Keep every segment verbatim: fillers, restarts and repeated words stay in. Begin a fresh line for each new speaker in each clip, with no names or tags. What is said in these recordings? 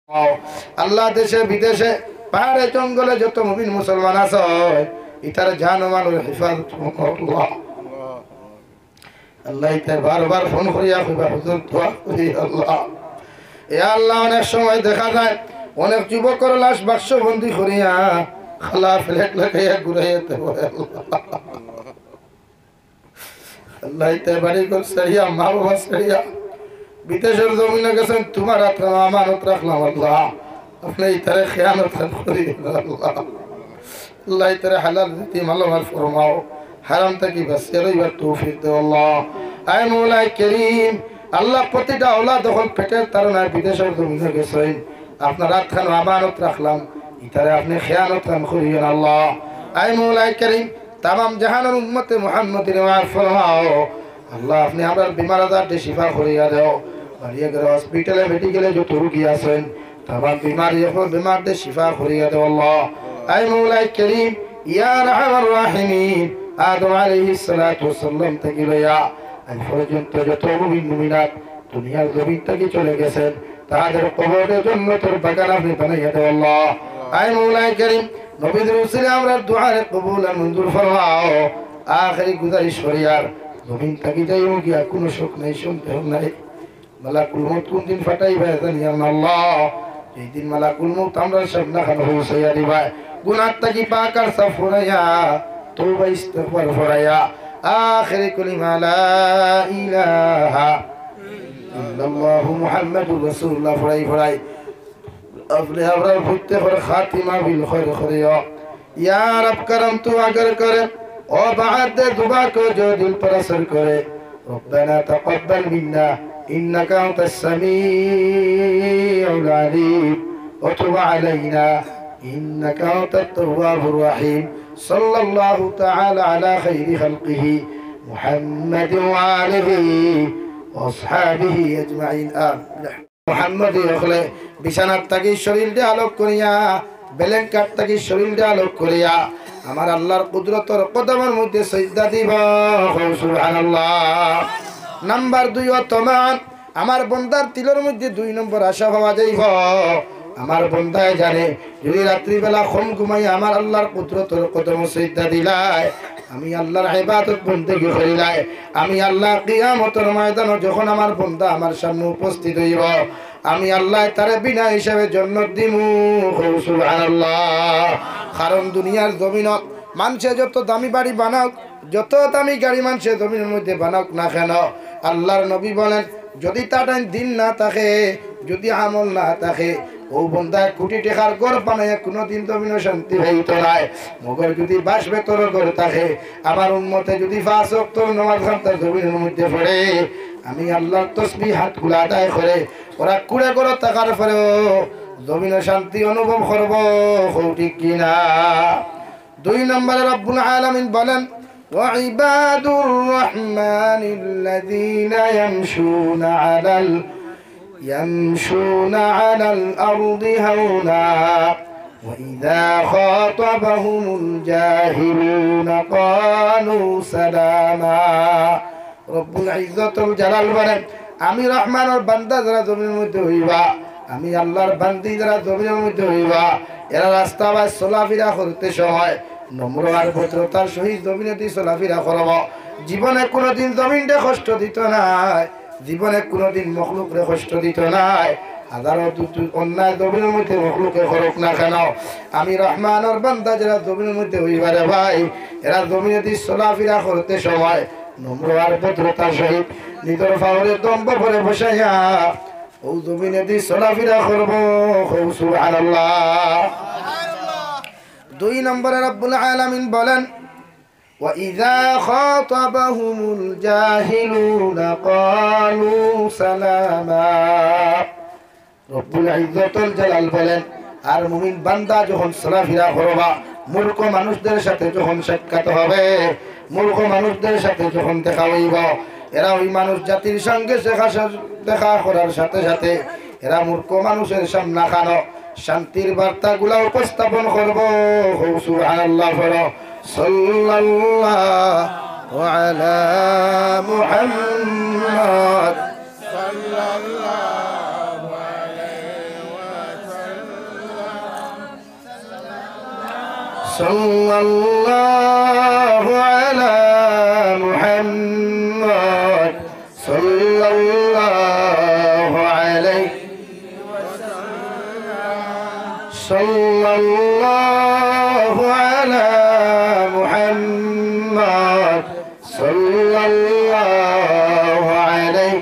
আল্লাহ দেশে বিদেশে পাহাড়ে জঙ্গলে যত মুমিন মুসলমান আছে ইতার জান মালের হেফাজত আল্লাহ আল্লাহ ইতার বারবার ফোন করিয়া কইবা হুজুর দোয়া করি আল্লাহ এ আল্লাহ অনেক সময় দেখা যায় অনেক যুবকের লাশ বাক্স বন্দি করিয়া খালা ফ্ল্যাট লাগাইয়া ঘুরাইতে বলে আল্লাহ ইতার বাড়ি ঘর ছাড়িয়া মা বাবা ছাড়িয়া বিদেশের জমিনে গেছেন তোমার আমানত রাখলাম আল্লাহ আপনি ইতারে খেয়ানত করি আল্লাহ আল্লাহ ইতারে হালাল রীতি মালামাল ফরমাও হারাম থেকে বাঁচিয়ে রইবার তৌফিক দেও আল্লাহ আয় মৌলা করিম আল্লাহ প্রতিটা ওলাদ যখন পেটের তারনায় বিদেশের জমিনে গেছেন আপনার রাতখান আমানত রাখলাম ইতারে আপনি খেয়ানত করিয়েন আল্লাহ আয় মৌলা করিম তামাম জাহানের উম্মতে মুহাম্মদের মাফ ফরমাও আল্লাহ আপনি আমরা বিমার আজারটি শিফা করিয়া দেও বাড়িয়ে গেলে হসপিটালে মেডিকেলে যত রুগী আছেন তামাম বিমারি এখন বিমারদের শিফা করিয়া দেও আল্লাহ আয় মৌলা করিম ইয়া রাহমার রাহিমিন আদম আলাইহিস সালাতু ওয়াসসালাম থেকে লইয়া আজ পর্যন্ত যত মুমিন মুমিনাত দুনিয়ার জমিন থেকে চলে গেছেন তাদের কবরের জন্য তোর বাগান আপনি বানাইয়া দেও আল্লাহ আয় মৌলা করিম নবীদের উসিলে আমরা দুআরে কবুল আর মঞ্জুর ফরমাও আখেরি গুজারিশ করিয়ার জমিন থেকে যাইও গিয়া কোনো শোক নাই সন্দেহ নাই মালাকুল মউত কোন দিন ফাটাইবা জানি আল্লাহ এই দিন মালাকুল মউত আমরা সব না খান হইয়া দিবা গুনাহ থেকে পাক আর সাফ করাইয়া তওবা ইস্তিগফার করাইয়া আখিরি কালিমা লা ইলাহা ইল্লাল্লাহ মুহাম্মাদুর রাসূলুল্লাহ ফরাই ফরাই अपने अवरा भुगते और खातिमा बिल खैर खरिया या रब करम तू अगर करे और बाद दे दुआ को जो दिल पर असर करे रब्बना तक़ब्बल मिन्ना इन्नका अंतस समीउल अलीम व तुब अलैना इन्नका अंतत तव्वाबुर रहीम सल्लल्लाहु तआला अला खैरि खल्क़िही मुहम्मद व आलिही व अस्हाबिही अजमाइन आमीन মুহাম্মদী হলে বিছানার তাকি শরীরটা আলোক করিয়া বেলেঙ্কার তাকি শরীরটা আলোক করিয়া আমার আল্লাহর কুদরতের কদমের মধ্যে সিজদা দিব সুবহানাল্লাহ নাম্বার দুই ওতমান আমার বান্দার তিলের মধ্যে দুই নম্বর আশা পাওয়া যাইব আমার বান্দায় জানে যদি রাত্রি বেলা ঘুম ঘুমাই আমার আল্লাহর কুদরতের কদমে সিজদা দিলাই আমি আল্লাহর ইবাদত বন্দেগী করিলাই আমি আল্লাহ কিয়ামতের ময়দানে যখন আমার বান্দা আমার সামনে উপস্থিত হইব আমি আল্লাহ তারে বিনা হিসাবে জান্নাত দিমু সুবহানাল্লাহ কারণ দুনিয়ার জমিনত মানুষে যত দামি বাড়ি বানাওক যত দামি গাড়ি মানুষে জমিনের মধ্যে বানাওক না কেন আল্লাহর নবী বলেন যদি তার দিন না থাকে যদি আমল না থাকে ও বন্দা কোটি টাকার ঘর বানায় কোনোদিন জমিন শান্তি হইতো নাই মগর যদি বাস ভেতর ঘর থাকে আমার উম্মতে যদি পাঁচ ওয়াক্ত নামাজ খান্তার জমিনের মধ্যে পড়ে আমি আল্লাহর তসবিহ হাতগুলো আদায় করে ওরা কুড়ে করে থাকার পরেও জমিন শান্তি অনুভব করব ঠিক কিনা দুই নম্বরে রব্বুল আলামিন বলেন وعباد الرحمن الذين يمشون على ال يمشون على الأرض هونا وإذا خاطبهم الجاهلون قالوا سلاما رب العزة الجلال বলেন আমি রহমানের বান্দা যারা জমিনের মধ্যে হইবা আমি আল্লাহর বান্দি যারা জমিনের মধ্যে হইবা এরা রাস্তা বা চলাফেরা করতে সময় নম্র আর ভদ্রতার সহিত জমিনেতে চলাফেরা করব জীবনে কোনোদিন জমিনটা কষ্ট দিত নাই জীবনে কোনোদিন মখলুকরে কষ্ট দিত নাই হাজারো অন্যায় জমিনের মধ্যে মখলুকে করুক না কেন আমি রহমানের বান্দা যারা জমিনের মধ্যে হইবারে ভাই এরা জমিনেতে চলাফেরা করতে সময় নম্র আর ভদ্রতার সহিত নিজের ফাওরে দম্ভ করে বসাইয়া ও জমিনেতে চলাফেরা করব সুবহানাল্লাহ দুই নম্বরে রব্বুল আলামিন বলেন وَإِذَا خَاطَبَهُمُ الْجَاهِلُونَ قَالُوا سَلَامًا রব্বুল ইজ্জতুল জালাল বলেন আর মুমিন বান্দা যখন চলাফেরা করবা মূর্খ মানুষদের সাথে যখন সাক্ষাৎ হবে মূর্খ মানুষদের সাথে যখন দেখা হইব এরা ওই মানুষ জাতির সঙ্গে দেখা করার সাথে সাথে এরা মূর্খ মানুষের সামনে খানো শান্তির বার্তাগুলা উপস্থাপন করব সুবহানাল্লাহ সাল্লাল্লাহু আলা মুহাম্মদ সাল্লাল্লাহু আলাইহি সাল্লাল্লাহু আলা মুহাম্মদ সাল্লাল্লাহু আলাইহি সাল্লাল্লাহু আলা মুহাম্মদ সাল্লাল্লাহু আলাইহি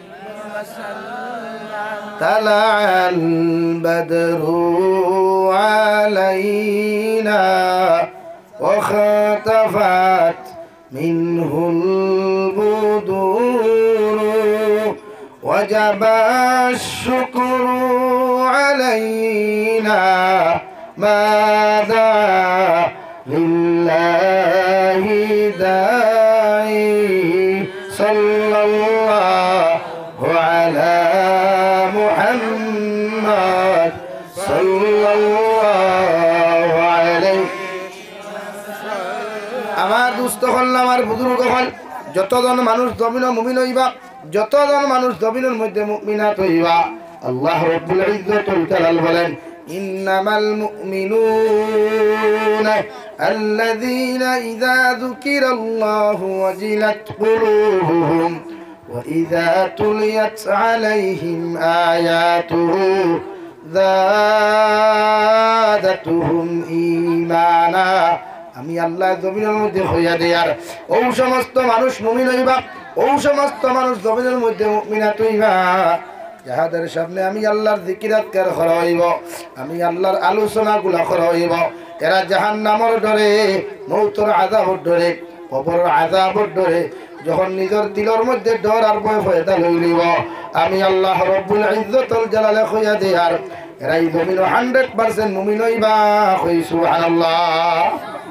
طلع البدر علينا وخطفت منه البدور وجب الشكر علينا ما دعا لله داعي صلى الله على محمد صلى الله عليه আমার দুস্থ হল আমার বুজুর্গ হল যতজন মানুষ জমিন মুমিন হইবা যতজন মানুষ জমিনের মধ্যে মুমিনাত হইবা আল্লাহ রাব্বুল ইজ্জতুল জালাল বলেন ইন্নামাল মুমিনুনা আল্লাযীনা ইযা যুকিরাল্লাহু ওয়াজিলাত কুলুবুহুম وإذا تليت عليهم آياته زادتهم إيمانا আমি আল্লাহ জমিনের মধ্যে হইয়া দেয়ার ও সমস্ত মানুষ মুমিন হইবা ও সমস্ত মানুষ জমিনের মধ্যে মুমিনাত হইবা যাহাদের সামনে আমি আল্লাহর জিকির আজকার করা হইব আমি আল্লাহর আলোচনাগুলা করা হইব এরা জাহান্নামের ডরে মৌতের আযাবের ডরে কবরের আযাবের ডরে যখন নিজের দিলের মধ্যে ডর আর ভয় পয়দা লইলিব আমি আল্লাহ রব্বুল ইজ্জতুল জালালে কইয়া দেই আর এরাই জমিন একশো পার্সেন্ট মুমিন হইবা কই সুবহানাল্লাহ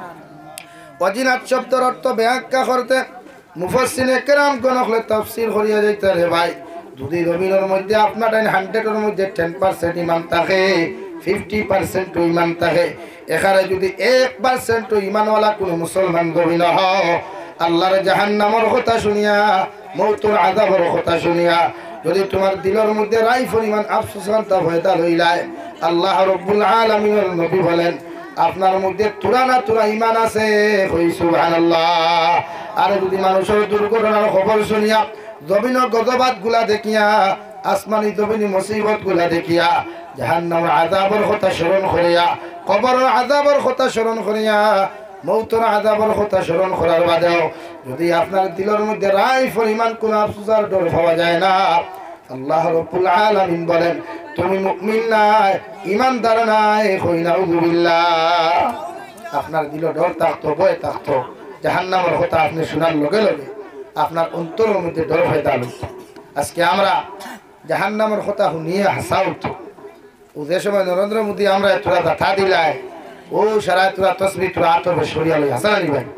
ওয়াজিনাত শব্দের অর্থ ব্যাখ্যা করতে মুফাসসিরে কেরাম কোন হলে তাফসীর করিয়া যাইতে রে ভাই যদি জমিনের মধ্যে আপনার একশো এর মধ্যে দশ পার্সেন্ট ঈমান থাকে পঞ্চাশ পার্সেন্ট ঈমান থাকে এখানে যদি এক পার্সেন্ট ঈমানওয়ালা কোন মুসলমান জমিন হয় আল্লাহর জাহান্নামের কথা শুনিয়া মৌতের আযাবের কথা শুনিয়া যদি তোমার দিলের মধ্যে রাই পরিমাণ আফসোস তা ভয়তা লইলায় আল্লাহ রাব্বুল আলামিনের নবী বলেন আপনার মধ্যে তুরা না তুরা ঈমান আছে কই সুবহানাল্লাহ আর যদি মানুষের দুর্ঘটনার খবর শুনিয়া জমিনের গজবাত গুলা দেখিয়া আসমানি জমিনি মুসিবত গুলা দেখিয়া জাহান্নামের আযাবের কথা স্মরণ করিয়া কবরের আযাবের কথা স্মরণ করিয়া মৌতের আযাবের কথা স্মরণ করার বাদেও যদি আপনার দিলের মধ্যে রাই পরিমাণ কোন আফসোসের ডর পাওয়া যায় না আল্লাহ রাব্বুল আলামিন বলেন তুমি মুমিন নাই ঈমানদার নাই কই নাউযুবিল্লাহ আপনার দিলে ডর থাকতো ভয় থাকতো জাহান্নামের কথা আপনি শোনার লগে লগে আপনার অন্তরের মধ্যে ডর পয়দা হইতো আজকে আমরা জাহান্নামের কথা শুনিয়ে হাসা উঠতো ও যে সময় নরেন্দ্র মোদী আমরা তোরা দেখা দিলাই ও সারা তোরা তসবি তোরা আতবে সরিয়া লই হাসা আলী ভাই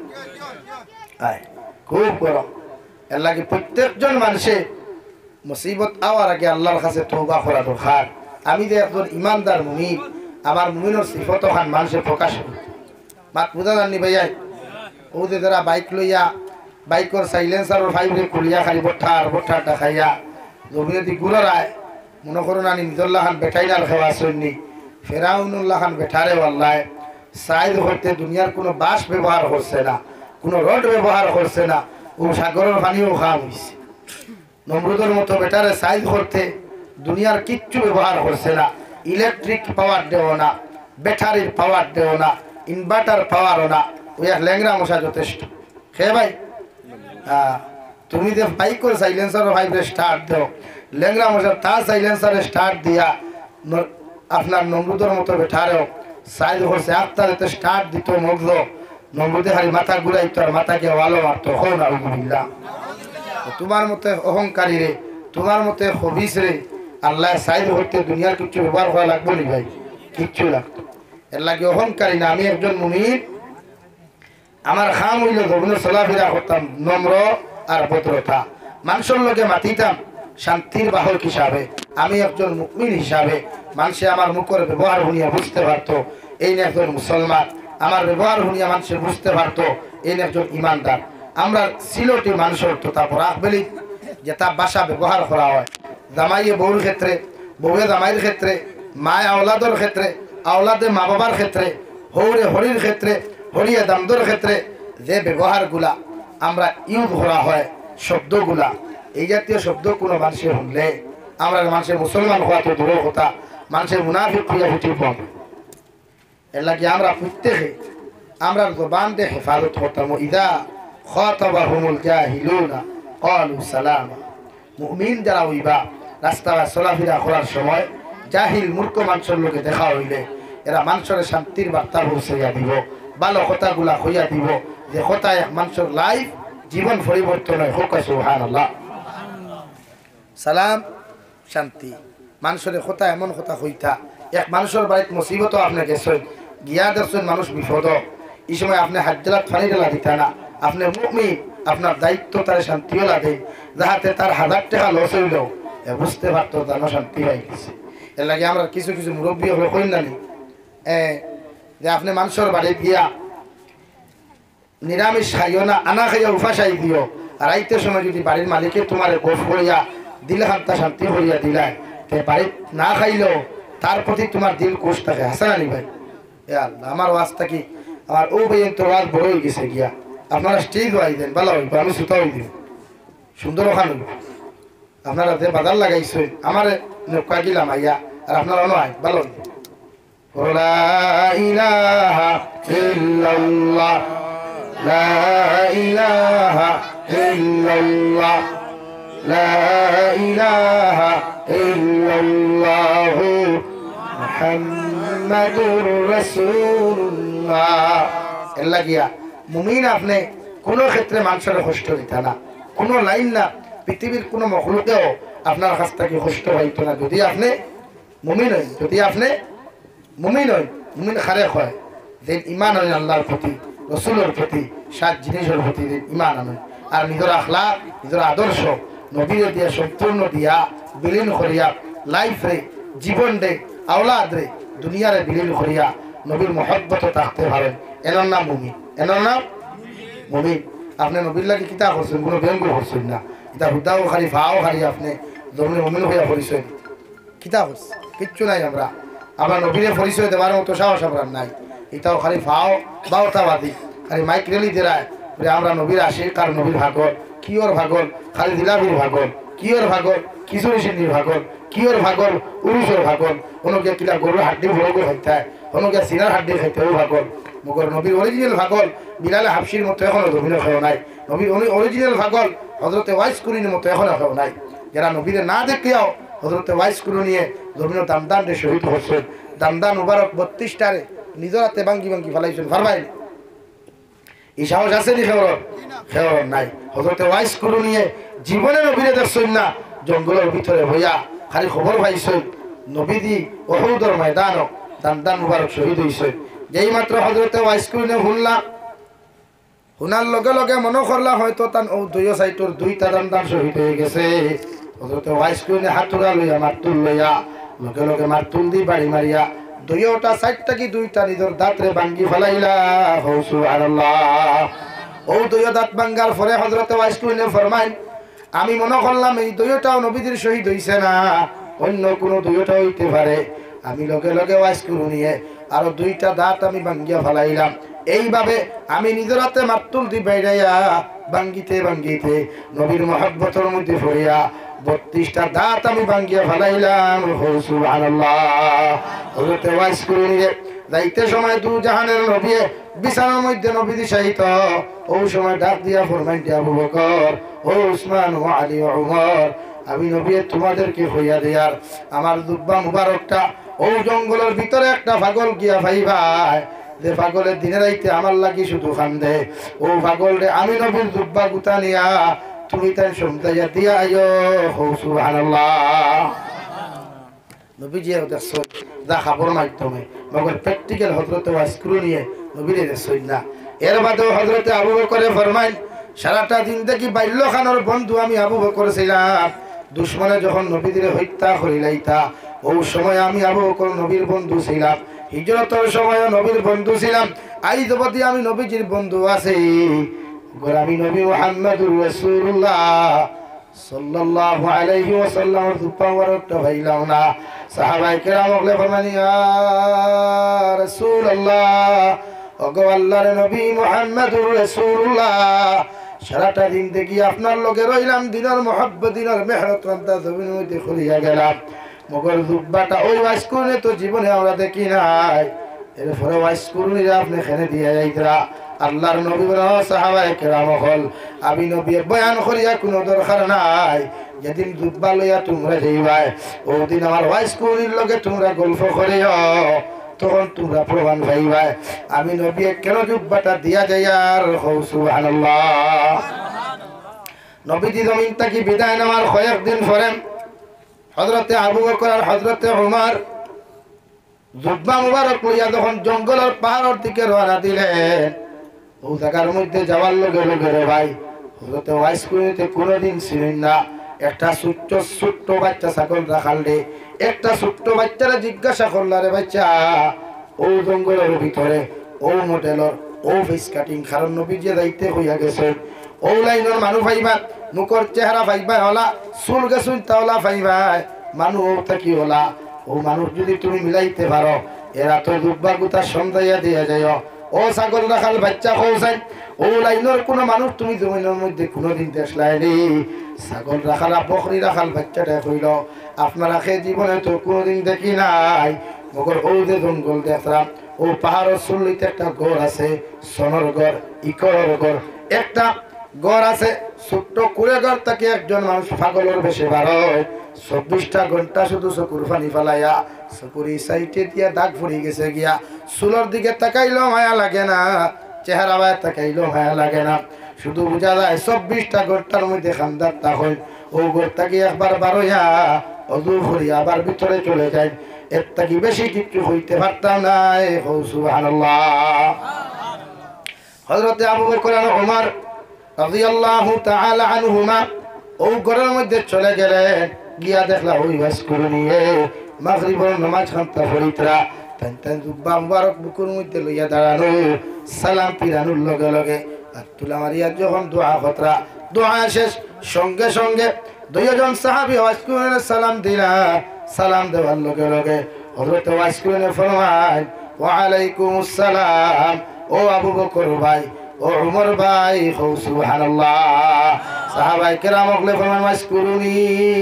আয় খুব গরম এর লাগে প্রত্যেকজন মানুষে মুসিবত আওয়ার আগে আল্লাহর কাছে তওবা করা দরকার আমি যে একজন ইমানদার মুমিন আমার মুমিনের সিফত খান মানুষে প্রকাশ করি মাত বুঝা জানি ভাইয়া ও যে যারা বাইক লইয়া বাইকের সাইলেন্সারের ফাইভে খুলিয়া খালি বঠার বঠার দেখাইয়া জমিনে দি গুড়ায় মনে করুন আনি নিজল্লা খান বেঠাই নাল খাওয়া সৈনি ফেরাউনুল্লাহ খান বেঠারে আল্লাহ সাইজ করতে দুনিয়ার কোনো বাস ব্যবহার করছে না কোনো রড ব্যবহার করছে না ও সাগরের পানিও খাওয়া হয়েছে নমরুদের মতো বেটারে সাইজ করতে দুনিয়ার কিচ্ছু ব্যবহার করছে না ইলেকট্রিক পাওয়ার দেও না ব্যাটারির পাওয়ার দেও না ইনভার্টার পাওয়ারও না ওই এক ল্যাংরা মশা যথেষ্ট খেয়ে ভাই হ্যাঁ তুমি যে বাইক করে সাইলেন্সার ভাইবে স্টার্ট দেও ল্যাংরা মশা তার সাইলেন্সারে স্টার্ট দিয়া আপনার নমরুদের মতো বেটারেও সাইজ করছে আত্মারে স্টার্ট দিত মগলো নমরুদে খালি মাথা ঘুরাইতো আর মাথাকে ভালো মারতো হন আলহামদুলিল্লাহ তোমার মতে অহংকারী রে তোমার মতে হবিস রে আল্লাহ সাইজ হইতে দুনিয়ার কিছু ব্যবহার করা লাগবে নি ভাই কিচ্ছু লাগতো এর লাগে অহংকারী না আমি একজন মুমিন আমার খাম হইল জমিনের চলাফেরা করতাম নম্র আর ভদ্রতা মানুষের লগে মাতিতাম শান্তির বাহক হিসাবে আমি একজন মুমিন হিসাবে মানুষে আমার মুখের ব্যবহার শুনিয়া বুঝতে পারতো এই একজন মুসলমান আমার ব্যবহার শুনিয়া মানুষে বুঝতে পারতো এই একজন ইমানদার আমরা সিলটি মানুষের তো তারপর আকবেলি যে তার ভাষা ব্যবহার করা হয় জামাইয়ে বউর ক্ষেত্রে বউয়ে জামাইয়ের ক্ষেত্রে মায় আওলাদের ক্ষেত্রে আওলাদে মা বাবার ক্ষেত্রে হৌরে হরির ক্ষেত্রে হরিয়া দামদর ক্ষেত্রে যে ব্যবহারগুলা আমরা ইউজ করা হয় শব্দগুলা এই জাতীয় শব্দ কোনো মানুষের শুনলে আমরা মানুষের মুসলমান হওয়া তো দূরের কথা মানুষের মুনাফিক হইয়া ফুটি পাব। এর লাগে আমরা প্রত্যেকে আমরা জবান দিয়ে হেফাজত করতাম। ইদা খাতাবাহুমুল জাহিলুনা ক্বালু সালামা। মুমিন যারা হইবা রাস্তায় চলাফেরা করার সময় জাহিল মূর্খ মানুষের লোকে দেখা হইলে এরা মানুষের শান্তির বার্তা পৌঁছাইয়া দিব, ভালো কথাগুলা হইয়া দিব, যে কথায় মানুষের লাইফ জীবন পরিবর্তন হয়। হোক সুবহানাল্লাহ। সালাম শান্তি মানুষের কথা এমন কথা হইতা এক মানুষের বাড়িতে মুসিবত আপনি গেছেন গিয়া দেখছেন মানুষ বিপদ, এই সময় আপনি হাজ্জালাত ফানি ঢেলা দিতা না, আপনি মুমিন আপনার দায়িত্ব তার শান্তিও লাগে যাহাতে তার হাজার টাকা লস হইলেও বুঝতে পারতো তার শান্তি হয়ে গেছে। এর লাগে আমরা কিছু কিছু মুরব্বী হলে কই না যে আপনি মানুষের বাড়ি গিয়া নিরামিষ খাইও না, আনা খাইয়া উপাসাই দিও, আর আইতে সময় যদি বাড়ির মালিকে তোমার গোফ করিয়া দিলে হান্তা শান্তি করিয়া দিলায় তে বাড়ি না খাইলেও তার প্রতি তোমার দিল কোষ থাকে। হাসান আলী ভাই এ আল্লাহ আমার ওয়াজটা কি আমার ও ভাই তোর ওয়াজ বড় হয়ে গেছে গিয়া আপনারা স্টেজ ওয়াই দেন ভালো হইব, আমি সুতা হয়ে দিব সুন্দর ওখান হইব। আপনারা যে বাজার লাগাইছেন আমার নৌকা গিলাম আইয়া আর আপনারা নয় ভালো হইব। লা ইলাহা ইল্লাল্লাহ লা ইলাহা ইল্লাল্লাহ লা ইলাহা ইল্লাল্লাহু মুহাম্মাদুর রাসূলুল্লাহ। এর লাগিয়া মুমিন আপনি কোনো ক্ষেত্রে মানুষের কষ্ট দিতা না, কোনো লাইন না, পৃথিবীর কোনো মখলুকেও আপনার কাছ থেকে কষ্ট হইতো না যদি আপনি মুমিন হই। যদি আপনি মুমিন হই, মুমিন খারেক হয় যে ইমান হয় আল্লাহর প্রতি রসুলের প্রতি সাত জিনিসের প্রতি ইমান আনেন, আর নিজের আখলাক নিজের আদর্শ নবীরে দিয়া সম্পূর্ণ দিয়া বিলীন করিয়া লাইফ রে জীবন রে আওলাদ রে দুনিয়ারে বিলীন করিয়া নবীর মহব্বত থাকতে পারেন, এনার নাম মুমিন। এনার নাম মুমিন। আপনি নবীর লাগে কিতা করছেন, কোনো ব্যঙ্গ করছেন না, এটা হুদাও খালি ভাও খালি আপনি জমিনে মুমিন হইয়া পরিচয় কিতা করছে কিচ্ছু নাই। আমরা আমরা নবীরে পরিচয় দেওয়ার মতো সাহস আমরা নাই, এটাও খালি ভাও বাউতাবাদী খালি মাইক রেলি দেয় আমরা নবীর আসি কার নবীর ভাগল কিওর ভাগল খালি দিলাভির ভাগল কিওর ভাগল কিশোরী সিন্ধির ভাগল কিওর ভাগল উরুষের ভাগল অনেকে কিলা গরুর হাড্ডি ভরে করে খাইতে হয়, অনেকে সিনার হাড্ডি খাইতেও ভাগল। মগর নবীর অরিজিনাল ভাগল বিলালে হাফসির মতো এখনো জমিনে খেয়েও নাই, নবীর অরিজিনাল ভাগল হজরতে ওয়াইস কুরিনের মতো এখনো খেয়েও নাই। যারা নবীরে না দেখিয়াও হজরতে ওয়াইস কুরু নিয়ে জমিনের দামদান রে শহীদ হচ্ছেন, দামদান মুবারক বত্রিশটারে নিজের হাতে বাঙ্গি বাঙ্গি ফেলাইছেন ফারবাই এই সাহস আছে নি খেওর খেওর নাই। হজরতে ওয়াইস কুরু নিয়ে জীবনে নবীরে দেখছেন না, জঙ্গলের ভিতরে হইয়া খালি খবর পাইছেন নবীদি ওহুদের ময়দান দামদান মুবারক শহীদ হয়েছে। যেই মাত্র হজরতে ওয়াইস কুরু নিয়ে শুনলা, শুনার লগে লগে মনে করলা হয়তো তার ও দুই সাইটর দুইটা দামদান শহীদ হয়ে গেছে। হজরতে ওয়াইস কুরু নিয়ে হাতুরা লইয়া মারতুল লইয়া লগে লগে মারতুল দি বাড়ি মারিয়া দুইটা সাইডটা কি দুইটা নিজের দাঁতরে ভাঙ্গি ফেলাইলা। সুবহানাল্লাহ। ও দুই দাঁত ভাঙ্গার পরে হযরতে ওয়াইস কুরু ফরমাইন আমি মনে করলাম এই দুইটাও নবীদের শহীদ হইছে না, অন্য কোনো দুইটা হইতে পারে। আমি লগে লগে ওয়াইস কুরু নিয়ে আরো দুইটা দাঁত আমি ভাঙ্গিয়া ফেলাইলাম। এইভাবে আমি নিজের হাতে মারতুল দি বাইরাইয়া ভাঙ্গিতে ভাঙ্গিতে নবীর মহব্বতের মধ্যে পড়িয়া বত্রিশটা দাঁত আমি ভাঙ্গিয়া ফেলাইলাম। সুবহানাল্লাহ। হযরতে ওয়াইস কুরু নিয়ে যাইতে সময় দু জাহানের নবী বিছানার মধ্যে নবী দিশাইত, ও সময় ডাক দিয়া ফরমাইতে আবু বকর ও উসমান ও আলী ও উমর আমি নবী তোমাদেরকে হইয়া দেয়ার আমার দুব্বা মুবারকটা ও জঙ্গলের ভিতরে একটা পাগল গিয়া ভাইভাই যে পাগলের দিনে রাইতে আমার লাগি শুধু খান্দে, ও পাগল রে আমি নবীর দুব্বা গুতা নিয়া তুমি তাই সমতাইয়া দিয়া আইও। সুবহানাল্লাহ। নবীজি দেখছো যা খাবর মাধ্যমে মগর প্র্যাকটিক্যাল হযরতে ওয়াইস কুরু নিয়ে নবীরে দেখছই না। এর বাদেও হযরতে আবু বকরে ফরমাইন সারাটা দিন দেখি বাল্যখানোর বন্ধু আমি আবু বকর ছিলাম, দুশ্মনে যখন নবীদের হত্যা করিলাইতা ও সময় আমি আবু বকর নবীর বন্ধু ছিলাম, হিজরতের সময় নবীর বন্ধু ছিলাম, আইজ অবধি আমি নবীজির বন্ধু আছি। আমি নবী মুহাম্মদুর রাসূলুল্লাহ সাল্লাল্লাহু আলাইহি ওয়াসাল্লাম জুব্বা মুবারকটা পাইলাম না। সাহাবায়ে কেরাম বলে ফরমান ইয়া রাসূলুল্লাহ, ওগো আল্লাহর নবী মুহাম্মদুর রাসূলুল্লাহ, সারাটা দিন দেখি আপনার লগে রইলাম, দিনের মহব্বত দিনের মেহনত রান্তা জমিন হইতে খুলিয়া গেলাম, মগর জুব্বাটা ওই ওয়াজ করে তো জীবনে আমরা দেখি নাই। এরপরে ওয়াজ করুন আপনি এখানে দিয়ে যাইতরা। আল্লাহর নবী বলেন সাহাবায়ে কেরাম হল আমি নবী বয়ান করিয়া কোনো দরকার নাই, যেদিন জুব্বা লইয়া তোমরা যাইবাই ওদিন আমার ওয়াজ করির লগে তোমরা গল্প করিও, তখন তোমরা প্রমাণ পাইবাই আমি নবী কেন জুব্বাটা দিয়া যাই। আর সুবহানাল্লাহ। নবীজি জমিন থেকে বিদায় নেওয়ার কয়েকদিন পরে হযরতে আবু বকর আর হযরতে ওমর জুব্বা মুবারক লইয়া যখন জঙ্গলের পাহাড়ের দিকে রওনা দিলেন, ও জায়গার মধ্যে যাওয়ার লগে লগে রে ভাই হযরতে ওয়াইস করিতে কোনোদিন ছিলেন না। একটা ছোট্ট ছোট্ট বাচ্চা ছাগল রাখাল রে, একটা ছোট্ট বাচ্চারা জিজ্ঞাসা করলা রে বাচ্চা ও জঙ্গলের ভিতরে ও মোটেলর ও ফেস কাটিং কারণ নবী যে যাইতে হইয়া গেছেন, ও লাইনের মানুষ পাইবা, মুখর চেহারা পাইবা হলা, চুল গেছুন তাওলা পাইবা, মানুষ ও থাকি হলা, ও মানুষ যদি তুমি মিলাইতে পারো এরা তো জুব্বা গুতা সন্ধ্যাইয়া দিয়া যায়। ও ছাগল রাখাল বাচ্চা কৌসাই ও লাইনের কোন মানুষ তুমি জমিনের মধ্যে কোনোদিন দেখলাইনি। ছাগল রাখালা বকরি রাখাল বাচ্চাটা কইল আপনারা সে জীবনে তো কোনোদিন দেখি নাই, মগর ও যে জঙ্গল দেখলাম ও পাহাড়ের চুল্লিতে একটা গড় আছে, সোনার গড় ইকরের গড়, একটা গড় আছে ছোট্ট কুড়ে গড় থেকে একজন মানুষ পাগলের বেশি বার হয়, চব্বিশটা ঘন্টা শুধু চকুর পানি ফালাইয়া চকুর এই সাইটে দিয়া দাগ ফুরি গেছে গিয়া, চুলোর দিকে তাকাইলেও মায়া লাগে না, চেহারা বায় তাকাইলেও মায়া লাগে না, শুধু বোঝা যায় চব্বিশটা ঘন্টার মধ্যে খান্দার তা হয়। ও ঘরটা কি একবার বার হইয়া অজু করি আবার ভিতরে চলে যায়, এর থেকে বেশি কিছু হইতে পারতাম না। সুবহানাল্লাহ। হযরতে আবু বকর আর ওমর রাদিয়াল্লাহু তাআলা আনহুমা ও ঘরের মধ্যে চলে গেলেন, গিয়া দেখলা ওই ওয়াজ করে নিয়ে মাগরিবের নামাজ খান্তা পড়িতরা তান তান জুব্বা মুবারক বুকুর মধ্যে লইয়া দাঁড়ানো, সালাম পিরানোর লগে লগে আর তুলা মারিয়া যখন দোয়া খতরা দোয়া শেষ সঙ্গে সঙ্গে দুইজন সাহাবী ওয়াজ করে সালাম দিলা, সালাম দেওয়ার লগে লগে হযরত ওয়াজ করে ফরমান ওয়া আলাইকুমুস সালাম, ও আবু বকর ভাই ও ওমর ভাই, সুবহানাল্লাহ। সাহাবায়ে কেরাম বলে ফরমান ওয়াজ করুনি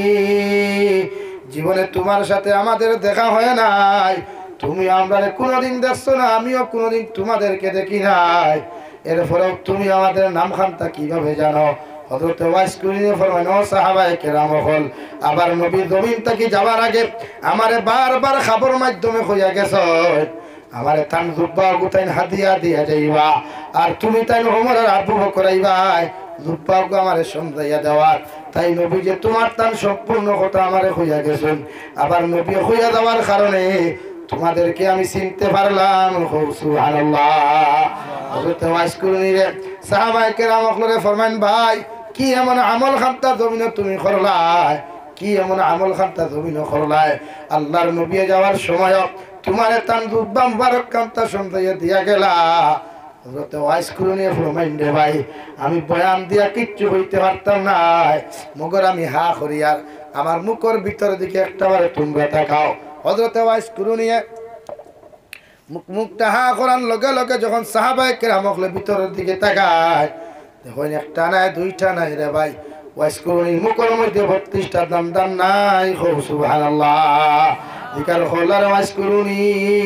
জীবনে তোমার সাথে আমাদের দেখা হয় নাই, তুমি আমরা কোনোদিন দেখছো না, আমিও কোনোদিন তোমাদেরকে দেখি নাই, এরপরেও তুমি আমাদের নাম খানটা কিভাবে জানো? হযরত ওয়াইস কুরিনে ফরমান ও সাহাবায়ে কেরাম হল আবার নবী জমিন থেকে যাওয়ার আগে আমারে বারবার খবর মাধ্যমে কইয়া গেছ আমারে তান জুব্বা গুতাইন হাদিয়া দিয়া যাইবা, আর তুমি তাই ওমর আর আবু বকর আইবাই জুব্বা গো আমারে সমঝাইয়া দেওয়ার, তাই নবী যে তোমার তান সম্পূর্ণ কথা আমারে কইয়া গেছেন, আবার নবী কইয়া দেওয়ার কারণে তোমাদেরকে আমি চিনতে পারলাম। সুবহানাল্লাহ। হযরত ওয়াইস কুরিনে সাহাবায়ে কেরাম হলরে ফরমান ভাই কি এমন আমল খান্তা জমিনে তুমি করলাই, কি এমন আমল খান্তা জমিনে করলাই, আল্লাহর নবী যাওয়ার সময় তোমার তান জুব্বা মুবারক কান্তা সন্ধাইয়া দিয়া গেলা। হযরত ওয়াইস কুরিনে ফরমান রে ভাই আমি বয়ান দিয়া কিচ্ছু হইতে পারতাম না, মগর আমি হা করিয়ার আমার মুখের ভিতর দিকে একটাবারে তোমরা তাকাও। হযরত ওয়াইস কুরিনে মুখ মুখটা হা করার লগে লগে যখন সাহাবায়ে কেরাম ভিতরের দিকে তাকায় দেখুন একটা নাই দুইটা নাই রে ভাই, ওয়াইস কুরিনির মুখের মধ্যে বত্রিশটা দান দান নাই। সুবহানাল্লাহ। দিকার হলার ওয়াইস কুরিনি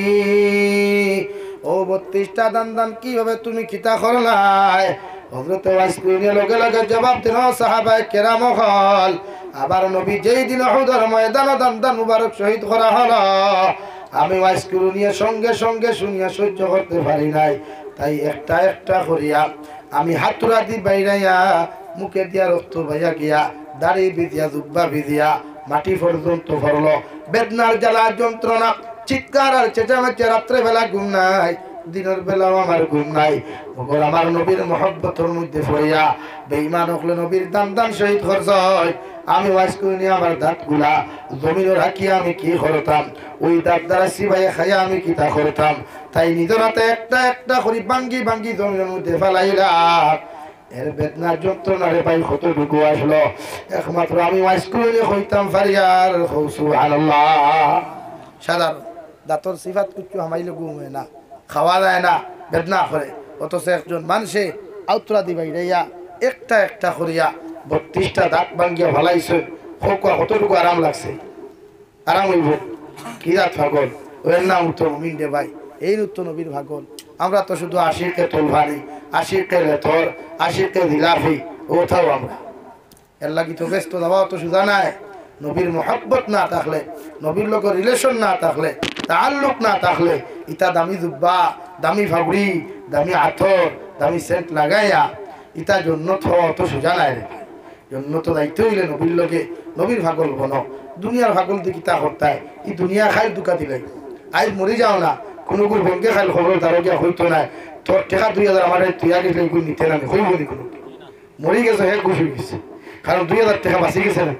ও বত্রিশটা দান দান কিভাবে তুমি কিতা করলাই? হযরত ওয়াইস কুরিনি লগে লগে জবাব দিল সাহাবায়ে কেরাম হল আবার নবী যেই দিন উহুদের ময়দানে দান দান মুবারক শহীদ করা হলো আমি ওয়াইস কুরিনির সঙ্গে সঙ্গে শুনিয়া সহ্য করতে পারি নাই, তাই একটা একটা করিয়া আমি হাতুড়া দি বাইরাইয়া মুখে দিয়া রক্ত ভাইয়া গিয়া দাড়ি ভিজিয়া জুব্বা ভিজিয়া মাটি পর্যন্ত ভরলো, বেদনার জ্বালা যন্ত্রণা চিৎকার আর চেঁচামেচি, রাত্রে বেলা ঘুম নাই দিনের বেলাও আমার ঘুম নাই, ওগর আমার নবীর মহব্বতের মধ্যে পড়িয়া বেঈমান হলে নবীর দান দান শহীদ খরচ হয়। আমি ওয়াজ করিনি আমার দাঁত গুলা জমিনে রাখিয়া আমি কি করতাম, ওই দাঁত দ্বারা সিবাইয়ে খাইয়া আমি কিতা করতাম, তাই নিজের হাতে একটা একটা করি ভাঙ্গি ভাঙ্গি জমিনের মধ্যে ফেলাইলাম। এর বেদনা যন্ত্রণা রে ভাই কতটুকু আসলো একমাত্র আমি মাইস্কুলে হইতাম ফারিয়ার সুবহানাল্লাহ। সাধারণ দাঁতর সিফাত কিছু হামাইলে ঘুম হয় না, খাওয়া যায় না, বেদনা করে। অথচ একজন মানুষে আউতরা দিবাই রাইয়া একটা একটা করিয়া বত্রিশটা দাঁত ভাঙ্গিয়া ভালাইছে, কতটুকু আরাম লাগছে? আরাম হইব কি রাত পাগল ওর নাম উত্তর মিন্ডে ভাই, এই উত্তর নবীর ভাগল। আমরা তো শুধু আশিকে তোলভানি, আশিকে লেথর, আশিকে দিলাফি ওঠাও আমরা। এর লাগি তো ব্যস্ত যাওয়া তো সুজা নাই। নবীর মোহাব্বত না থাকলে, নবীর লোক রিলেশন না থাকলে, তাল্লুক না থাকলে ইটা দামি জুব্বা, দামি ফাগুড়ি, দামি আথর, দামি সেন্ট লাগাইয়া ইটা জন্নত হওয়া অত সোজা নাই রে। জন্নত দায়িত্ব হইলে নবীর লোকে নবীর ভাগল বন। দুনিয়ার ভাগল দিয়ে কিতা করতায়, ই দুনিয়া খাই দুকা দিলে আজ মরি যাও না, কোনো গুর ভঙ্গে খাইল খবর তারও গিয়া হইতো না। তোর টেকা দুই হাজার আমার তুইয়া গেলে গুণ নিতে না, হইব নি কোনো মরি গেছে হে খুশি গেছে, কারণ দুই হাজার টাকা বাঁচি গেছে না।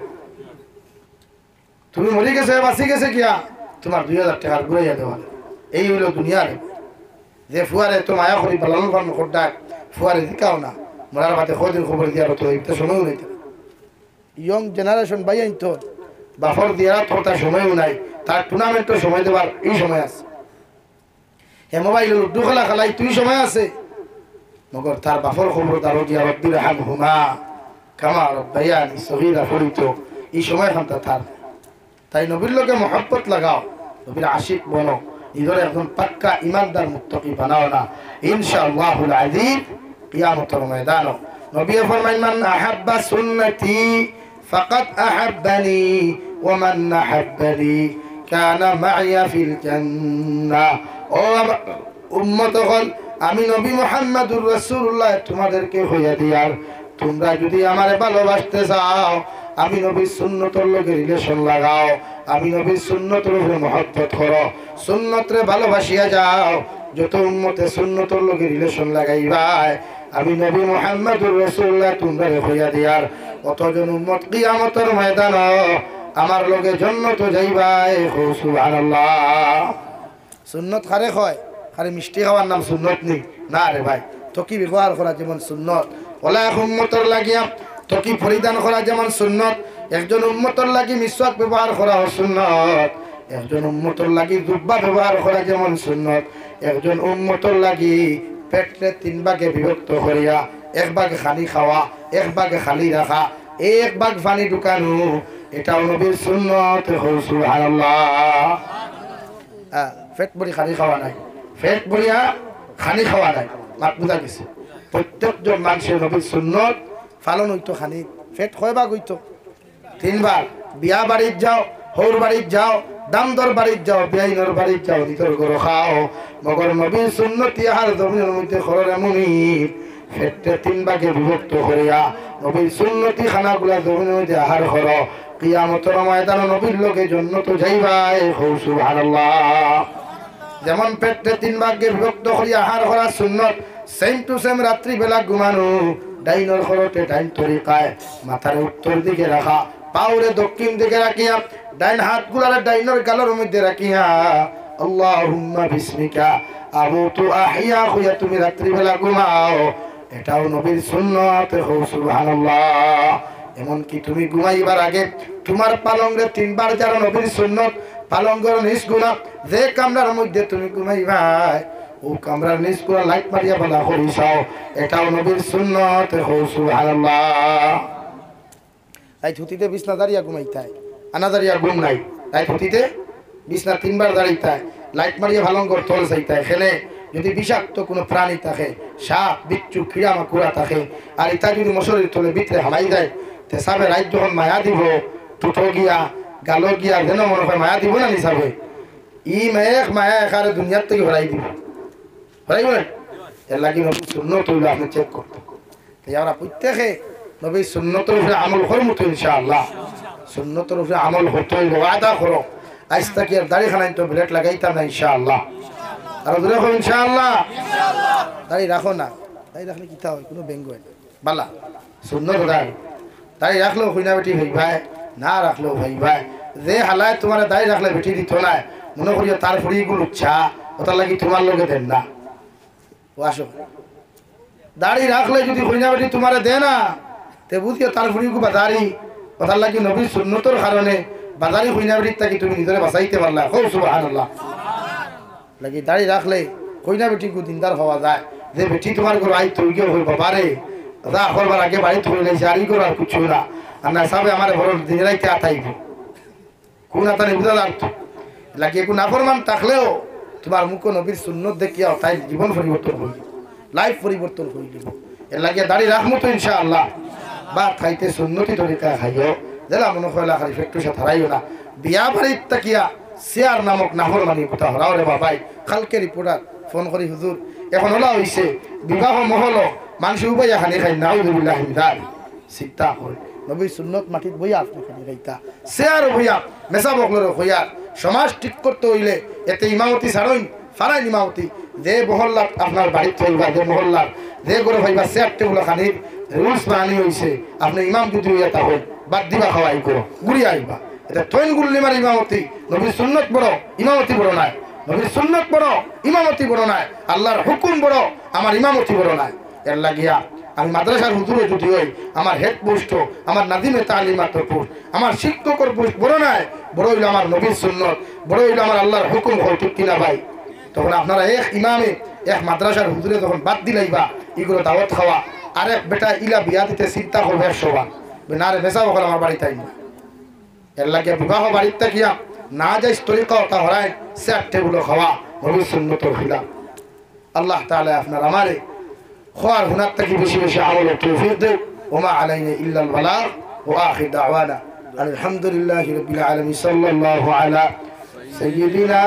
তুমি মরি গেছে বাঁচি গেছে কিয়া তোমার দুই হাজার টাকার ঘুরাইয়া দেওয়া। এই হইল দুনিয়ার যে ফুয়ারে তো মায়া করি লালন পালন ডাক ফুয়ারে দিকাও না, মরার বাদে কদিন খবর দিয়া হতো এটা সময়ও নেই। ইয়ং জেনারেশন বাই আইন তো বাফর দিয়া তোর তার সময়ও নাই, তার টুর্নামেন্টের সময় দেবার এই সময় আছে। হে মোবাইল লুডু খেলা খেলাই তুই সময় আছে, মগর তার বাফর খবর তারও দিয়া রব্বির হাম হুমা কামা রব্বায়ানি সগীরা পড়িত এই সময় খান্তা তার। তাই নবীর লোকে মহব্বত লাগাও, নবীর আশিক বনো, নিজের একদম পাক্কা ইমানদার মুত্তাকি বানাও না, ইনশাআল্লাহুল আযীম কিয়ামতের ময়দানে নবী ফরমাইন মান আহাব্বা সুন্নতি ফাকাদ আহাব্বানি ওয়া মান আহাব্বানি কানা মাইয়া ফিল জান্নাহ। ও উম্মতগণ, আমি নবী মুহাম্মদুর রাসূলুল্লাহ তোমাদেরকে হইয়া দিয়ার, তোমরা যদি আমারে ভালোবাসতে চাও আমি নবীর সুন্নতর লগে রিলেশন লাগাও, আমি নবীর সুন্নতর উপরে মহব্বত করো, সুন্নতরে ভালোবাসিয়া যাও। যত উম্মতে সুন্নতর লগে রিলেশন লাগাইবাই আমি নবী মুহাম্মদুর রাসূলুল্লাহ তোমরা হইয়া দিয়ার, অতজন উম্মত কিয়ামতের ময়দান আমার লগে জান্নাত যাইবাই। সুবহানাল্লাহ। সুন্নত খারে হয়, খালি মিষ্টি খাওয়ার নাম সুন্নত নেই না রে ভাই। তো কি ব্যবহার করা যেমন সুন্নত, ওলা উম্মতর লাগিয়া তো কি পরিধান করা যেমন সুন্নত, একজন উম্মতর লাগি মিসওয়াক ব্যবহার করা সুন্নত, একজন উম্মতর লাগি জুব্বা ব্যবহার করা যেমন সুন্নত, একজন উম্মতর লাগি পেটে তিন ভাগে বিভক্ত করিয়া এক ভাগে খালি খাওয়া, এক ভাগে খালি রাখা, এক ভাগ পানি ঢুকানো, এটাও নবীর সুন্নত। সুবহানাল্লাহ। হ্যাঁ, পেট ভরি খালি খাওয়া নাই, পেট ভরিয়া খালি খাওয়া নাই, মাত বুঝা গেছে। প্রত্যেকজন মানুষের নবীর সুন্নত পালন হইতো। খানি পেট কয়বার হইতো? তিনবার। বিয়া বাড়ির যাও, হৌর বাড়ির যাও, দামদর বাড়ির যাও, বিয়াইনর বাড়ির যাও, নিতর গরো খাও, মগর নবীর সুন্নতি আহার জমিনের মধ্যে খরর এমনই পেটে তিন ভাগে বিভক্ত করিয়া নবীর সুন্নতি খানাগুলা জমিনের মধ্যে আহার কর, কিয়ামতের ময়দানে নবীর লোকে জান্নাতে যাইবাই। সুবহানাল্লাহ। যেমন পেটে তিন ভাগে বিভক্ত করিয়া আহার করা সুন্নত, সেম টু সেম রাত্রি বেলা ঘুমানো, ডাইনর খরতে ডাইন তরিকায় মাথার উত্তর দিকে রাখা, পাউরে দক্ষিণ দিকে রাখিয়া, ডাইন হাত গুলারে ডাইনর গালের মধ্যে রাখিয়া আল্লাহুম্মা বিসমিকা আমুতু আহইয়া হইয়া তুমি রাত্রি বেলা ঘুমাও, এটাও নবীর সুন্নত। সুবহানাল্লাহ। এমনকি তুমি ঘুমাইবার আগে তোমার পালঙ্গে তিনবার যারা নবীর সুন্নত, পালঙ্গের নিজ গুণা যে কামরার মধ্যে তুমি ঘুমাইবাই ও কামরার নিজ গুণা লাইট মারিয়া বলা করিসাও, এটাও নবীর সুন্নত। সুবহানাল্লাহ। তাই ধুতিতে বিছনা দাঁড়িয়া ঘুমাইতায়, আনা দাঁড়িয়া ঘুম নাই, তাই ধুতিতে বিছনা তিনবার দাঁড়াইতায়, লাইট মারিয়া ভালঙ্গর তল যাইতায়। খেলে যদি বিষাক্ত কোনো প্রাণী থাকে, সাপ বিচ্ছু কিড়া মাকুড়া থাকে, আর ইতা যদি মশারির তলে ভিতরে হামাই যায়, তে সাবে রাত যখন মায়া দিব টুটো গিয়া গালো গিয়া যেন মনে হয় মায়া দিব না নিসাবে, ই মেঘ মায়া একারে দুনিয়ার থেকে হরাই দিব, হরাইব না। এর লাগি নবীর সুন্নত হইল আপনি চেক করতে। তাই আমরা প্রত্যেকে নবীর সুন্নতের উপরে আমল করবো তো ইনশাআল্লাহ। সুন্নতের উপরে আমল হতে হইব, ওয়াদা করো। আজ থেকে আর দাড়ি খানাই তো ব্লেড লাগাইতাম না ইনশাআল্লাহ। আর দূরে হোক ইনশাআল্লাহ। দাড়ি রাখো না, দাড়ি রাখলে কিতা হয়, কোনো ব্যঙ্গ হয় না, বালা সুন্নত দাড়ি। দাড়ি রাখলেও হই না বেটি হই ভাই, না রাখলেও হই ভাই। যে হালায় তোমার দাড়ি রাখলে বেটি দিত না, মনে করিও তার ফুড়িগুলো উচ্ছা, ওটার লাগি তোমার লোকে দেন না। ও আসো দাড়ি রাখলে যদি কইনা বেটি তোমারে দে না তে বুঝিও তার ফুড়িকু বাজারি কথার লাগি নবীর সুন্নতর কারণে বাজারি কইনা বেটির থাকি তুমি নিজরে বাঁচাইতে পারলা খুব সুবহানাল্লাহ লাগি দাড়ি রাখলে কইনা বেটিকু দিনদার হওয়া যায় যে বেটি তোমার ঘর আই তুই গিয়ে হইব পারে যা করবার আগে বাড়ি তুলে লাইছে আর ই করার কিছু না আর না সাবে আমার ঘর দিন রাইতে আতাইব কোন আতানি বুঝা লাগতো লাগে একটু নাফরমান থাকলেও তোমার মুখ নবীর সুন্নত দেখিয়া তাই জীবন পরিবর্তন হইল লাইফ পরিবর্তন হইল এর লাগে দাড়ি রাখবো তো ইনশাআল্লাহ বা খাইতে সুন্নতি তরিকা খাইও জেলা মনে কয়লা খালি একটু সাথে হারাইও না বিয়া বাড়ির তাকিয়া শেয়ার নামক নাফরমানি কথা হরাও রে বাবাই কালকে রিপোর্টার ফোন করি হুজুর এখন ওলা হইছে বিবাহ মহল মানুষ উপাইয়া খানি খাই নাউযুবিল্লাহি মিন যালিক চিন্তা করে নবীর সুন্নত মাটিত বইয়া আপনি খানি খাইতা শেয়ার বইয়া মেসা বকলর হইয়া সমাজ ঠিক করতে হইলে এতে ইমামতি ছাড়ই ফারাই ইমামতি যে মহল্লাত আপনার বাড়িতে হইবা যে মহল্লার যে করে হইবা শেয়ার টেবুল খানির রুলস বানানি হইছে আপনি ইমাম যদি হইয়া তা হই বাদ দিবা খাওয়াই করো ঘুরি আইবা এটা তৈন গুল্লি মার ইমামতি নবীর সুন্নত বড় ইমামতি বড় নাই নবীর সুন্নত বড় ইমামতি বড় নাই আল্লাহর হুকুম বড় আমার ইমামতি বড় নাই এর লাগিয়া আমি মাদ্রাসার হুজুরে যদি হই আমার হেড পোস্ট আমার নাদিমে তালিমাতের পোস্ট আমার শিক্ষকের পোস্ট বড় নাই বড় হইল আমার নবীর সুন্নত বড় হইল আমার আল্লাহর হুকুম হয় ঠিক কিনা ভাই তখন আপনারা এক ইমামে এক মাদ্রাসার হুজুরে তখন বাদ দিলাইবা এগুলো দাওয়াত খাওয়া আর এক বেটা ইলা বিয়া দিতে চিন্তা করবে একশোবা না রে বেচা বকল আমার বাড়িতে আইন এর লাগে বিবাহ বাড়িতে থাকিয়া না যাইস তরিকা ওটা হরাই চেয়ার টেবুল খাওয়া নবীর সুন্নতর খিলাফ আল্লাহ তাআলা আপনার আমারে خوار هناك تجي بشي بشي عمل التوفيق وما علينا إلا البلاغ وآخر دعوانا الحمد لله رب العالمين صلى الله على سيدنا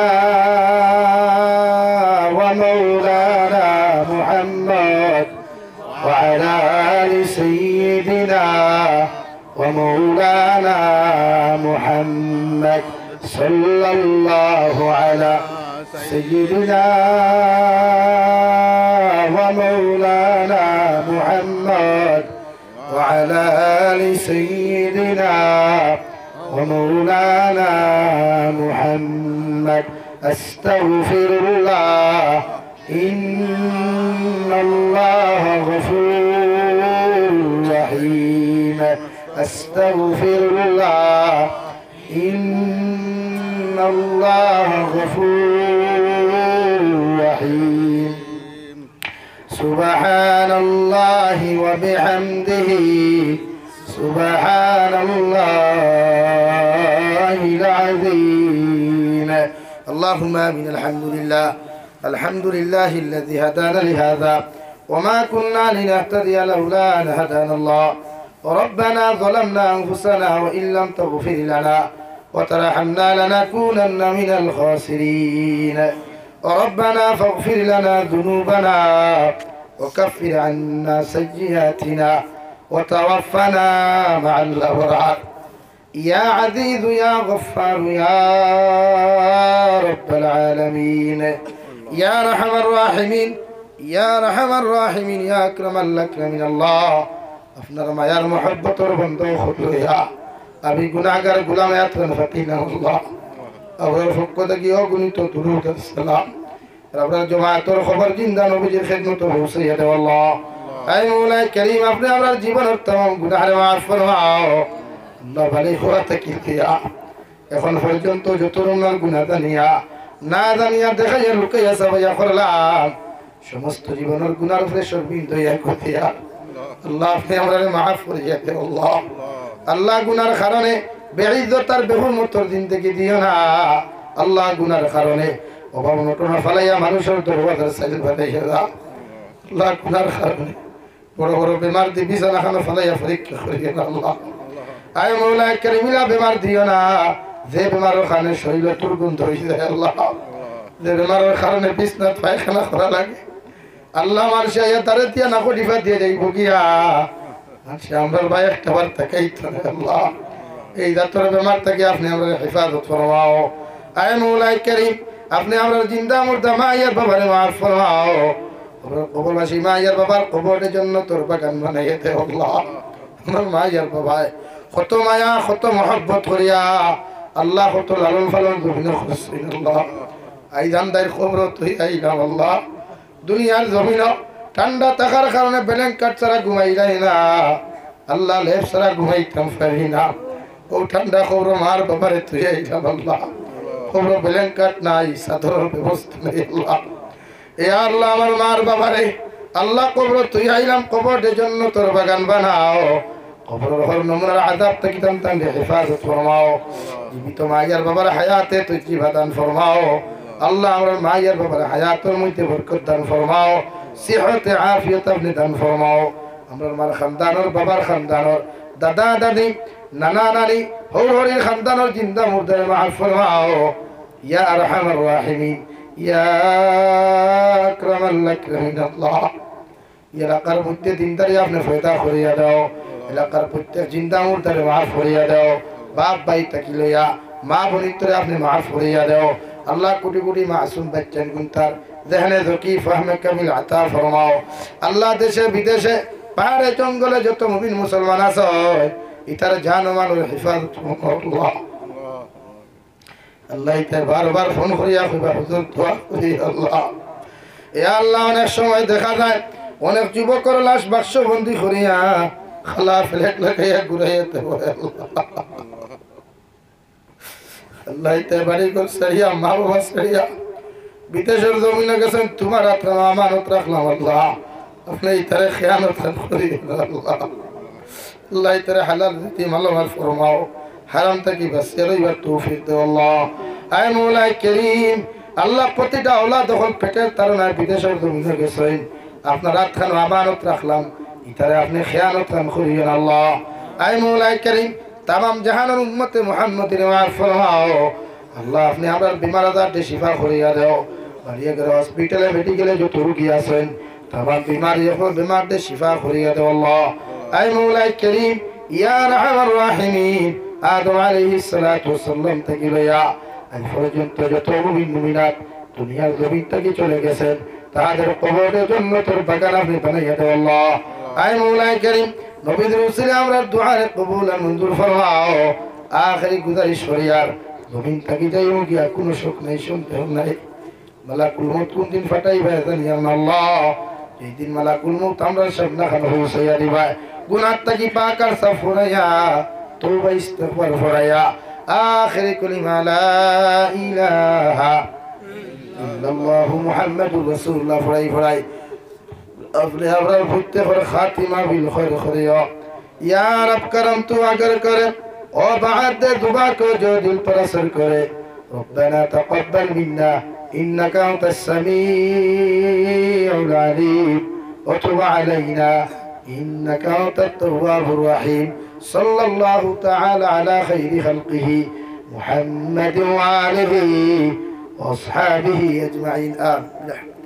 ومولانا محمد وعلى آل سيدنا ومولانا محمد صلى الله على سيدنا ومولانا محمد وعلى آل سيدنا ومولانا محمد أستغفر الله إن الله غفور رحيم أستغفر الله إن الله غفور رحيم سبحان الله وبحمده سبحان الله العظيم اللهم آمين الحمد لله الحمد لله الذي هدانا لهذا وما كنا لنهتدي لولا أن هدانا الله وربنا ظلمنا أنفسنا وإن لم تغفر لنا وترحمنا لنكونن من الخاسرين ربنا فاغفر لنا ذنوبنا وكفر عنا سيئاتنا وتوفنا مع الأبرار يا عزيز يا غفار يا رب العالمين يا أرحم الراحمين يا أرحم الراحمين يا أكرم الأكرمين الله أفنر ما يا محبة ربنا خذ يا أبي গুনাহগার গোলাম আয়াতন ফাতিনা আল্লাহ আবার ফকদা গিয়ে গুনিত দুরুদ সালাম রব্বুল জামাতের খবর জিন্দা নবীর খিদমত পৌঁছাইয়া দাও আল্লাহ আয় মওলা করিম আপনি আমার জীবনের तमाम গুনাহ মাফ ফরমাও আল্লাহ ভালো হওয়া তাকিয়া এখন পর্যন্ত যত রকমের গুনাহ জানিয়া না জানিয়া দেখাইয়া লুকাইয়া সবাইয়া করলাম সমস্ত জীবনের গুনার উপরে শর্মিন্দা হইয়া কতিয়া আল্লাহ আপনি আমারে মাফ করিয়া দাও আল্লাহ আল্লাহ গুনার কারণে বেইজ্জতার বেহুরমতর জিন্দেগি দিও না আল্লাহ গুনার কারণে অভাব নটনা ফলাইয়া মানুষের দরবাজার সাইল বানাইয়া দাও আল্লাহ গুনার কারণে বড় বড় বেমার দি বিছানাখানা ফলাইয়া পরীক্ষা করিয়া না আল্লাহ আয় মওলা করিমিলা বেমার দিও না যে বেমারের কারণে শরীর দুর্গন্ধ হয়ে যায় আল্লাহ যে বেমারের কারণে বিছনাত পায়খানা করা লাগে আল্লাহ মানুষে আয়া তারে দিয়া না কটিফা দিয়ে যাইব গিয়া মানুষে আমরা ভাই একটা বার তাকাই থাকে আল্লাহ এই জাতর বেমার থেকে আপনি আমরা হেফাজত ফরমাও আয় মওলা করিম আপনি আমরা জিন্দা মুর্দা মায়ের বাবারে মাফ ফরমাও কবরবাসী মায়ের বাবার কবরের জন্য তোর বাগান বানাইয়ে দে আল্লাহ আমার মায়ের বাবায় কত মায়া কত মহব্বত করিয়া আল্লাহ কত লালন ফালন জমিন করছেন আল্লাহ আই জানদার খবর তুই আইলাম আল্লাহ দুনিয়ার জমিন ঠান্ডা থাকার কারণে ব্ল্যাঙ্কেট ছাড়া ঘুমাই যায় না আল্লাহ লেপ ছাড়া ঘুমাইতাম পারি না ও ঠান্ডা খবর মার বাবারে তুই আইলাম আল্লাহ খবর ব্ল্যাঙ্কেট নাই চাদরের ব্যবস্থা নেই আল্লাহ এ আল্লাহ আমার মার বাবারে আল্লাহ কবর তুই আইলাম কবরের জন্য তোর বাগান বানাও কবরের হর নমুনার আযাব থেকে তান তান হেফাজত ফরমাও জীবিত মায়ের বাবার হায়াতে তুই জীবদান ফরমাও আল্লাহ আমার মায়ের বাবার হায়াতের মধ্যে বরকত দান ফরমাও সিহতে আফিয়ত আপনি দান ফরমাও আমার মার খানদানর বাবার খানদানর দাদা দাদি নানা নানি হর হরির খানদানর জিন্দা মুর্দার মাফ ফরমাও ইয়া আরহামার রাহিমিন ইয়া আকরামাল আকরামিন আল্লাহ এলাকার মধ্যে দিনদারি আপনি ফয়দা করিয়া দাও এলাকার প্রত্যেক জিন্দা মুর্দারে মাফ করিয়া দাও বাপ ভাই তাকি লইয়া মা বোনিতরে আপনি মাফ করিয়া দাও আল্লাহ কোটি কোটি মাসুম বাচ্চান গুনতার জেহনে যকি ফাহমে কামিল আতা ফরমাও আল্লাহ দেশে বিদেশে পাহাড়ে জঙ্গলে যত মুমিন মুসলমান আছে ইতার জান ও মালের হেফাজত আল্লাহ আল্লাহ ইতার বারবার ফোন করিয়া কইবা হুজুর দোয়া করি আল্লাহ এ আল্লাহ অনেক সময় দেখা যায় অনেক যুবকর লাশ বাক্স বন্দি করিয়া খালা ফ্ল্যাট লাগাইয়া ঘুরাইতে বলে আল্লাহ ইতার বাড়ি ঘর সারিয়া মা বাবা সারিয়া বিদেশের জমিনে গেছেন তোমার আপনার আমানত রাখলাম আল্লাহ আপনি ইতারে খেয়ানত করি আল্লাহ আল্লাহ ইতারে হালাল রীতি মালামাল ফরমাও হারাম থেকে বাঁচিয়ে রইবার তৌফিক দেও আল্লাহ আয় মৌলাই করিম আল্লাহ প্রতিটা ওলা দখল পেটের তারনায় বিদেশের জমিনে গেছেন আপনার রাত খান আমানত রাখলাম ইতারে আপনি খেয়ানত খান করিয়েন আল্লাহ আয় মৌলাই করিম তামাম জাহানের উম্মতে মুহাম্মদের মাফ ফরমাও আল্লাহ আপনি আমার বিমার আজারটি শিফা করিয়া দেও বাড়িয়ে গেলে হসপিটালে মেডিকেলে যত রুগী আছেন তামাম বিমারি এখন বিমারদের শিফা করিয়া দেও আল্লাহ আয় মৌলাই করিম ইয়া আরহামার রাহিমিন আদম আলাইহিস সালাতু ওয়াসসালাম থেকে লইয়া আজ পর্যন্ত যত মুমিন মুমিনাত দুনিয়ার জমিন থেকে চলে গেছেন তাদের কবরের জন্য তোর বাগান আপনি বানাইয়া দেও আল্লাহ আয় মৌলাই করিম নবীদের উসিলে আমরা দুআরে কবুল আর মঞ্জুর ফরমাও আখেরি গুজারিশ করিয়ার জমিন থেকে যাইও গিয়া কোনো শোক নাই শুনতেও নাই মালাকুল মউত কোন দিন ফাটাইবা জানি আল্লাহ এই দিন মালাকুল মউত আমরা সব না খান হোসাইয়া দিবা গুনাহ থেকে পাক আর সাফ করাইয়া তওবা ইস্তিগফার করাইয়া আখেরি কালিমা লা ইলাহা ইল্লাল্লাহু মুহাম্মাদুর রাসূলুল্লাহ ফরাই ফরাই अपने अवरल फुटते पर खातिमा बिल खैर खरिया या रब करम तू अगर करे और बाद दे दुआ को जो दिल पर असर करे रब्बना तक़ब्बल मिन्ना इन्नका अंतस समीउल अलीम व तुब अलैना इन्नका अंतत तव्वाबुर रहीम सल्लल्लाहु तआला अला खैरि खल्क़िही मुहम्मद व आलिही व अस्हाबिही अजमईन आमीन।